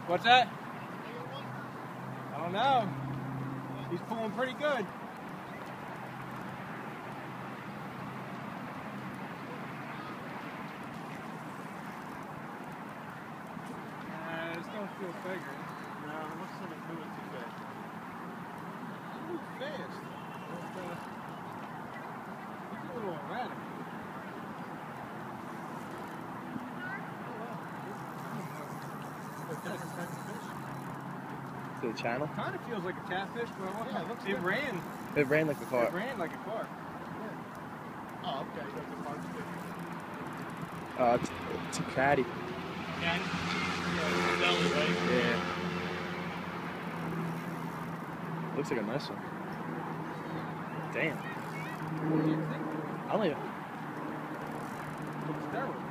What's that? I don't know. He's pulling pretty good. This don't feel bigger. No, it looks like it's moving too fast. It moves fast. It's a little erratic. To the channel? Kind of feels like a catfish, but Yeah, it looks it good. ran. It ran like a car. It ran like a car. Oh, okay. That's a part of it. It's a caddy. Yeah, belly, right? Yeah. Looks like a nice one. Damn. What do you think? I don't even. Steroids.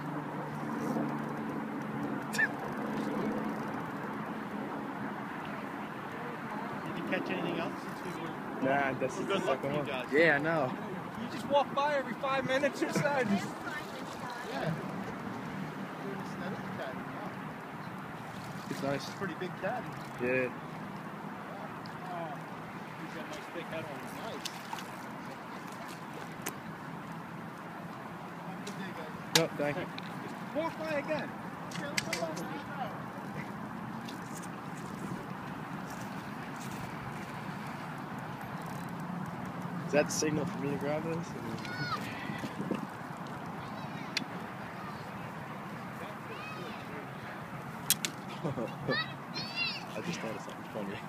Did you catch anything else since we were? Nah, this is Well, the good luck second to you one. guys. Yeah, I know. You just walk by every 5 minutes or so. Yeah. That is a caddy. It's nice. It's a pretty big caddy. Yeah. Oh, he's got a nice thick head on him. Nice. Have a good day, guys. No, thank you. Just walk by again. Is that the signal for me to grab this? I just thought of something funny.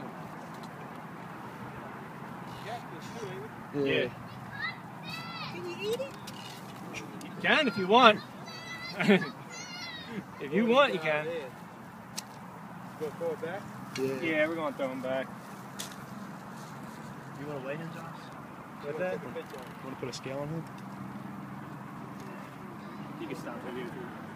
Yeah. Can you eat it? You can if you want. If you want, you can. Go throw it back? Yeah, we're going to throw him back. You want to weigh him, Josh? What's that? Want to put a scale on him? You can stop it.